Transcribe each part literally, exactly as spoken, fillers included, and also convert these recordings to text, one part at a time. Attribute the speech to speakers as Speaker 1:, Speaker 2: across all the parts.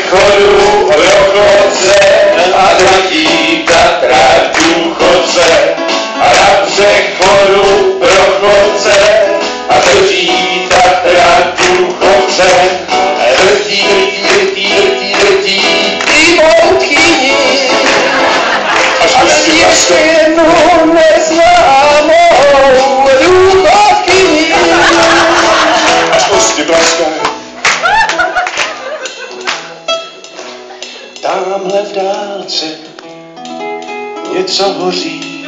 Speaker 1: přechodu rochodce a zlatí Tatra důchodce. A na přechodu rochodce a drží Tatra důchodce. Drtí, drtí, drtí, drtí, drtí ty mouchyni. Ale ještě jednu neznámou důchodkyni. Až kosti praskají. Támhle v dálce něco hoří.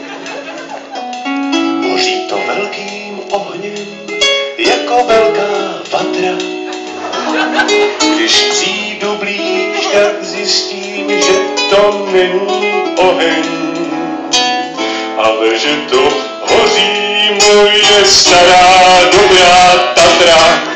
Speaker 1: Hoří to velkým ohněm, jako velká vatra. Když přijdu blíž, tak zjistím, že to není oheň, ale že to hoří moje stará dobrá Tatra.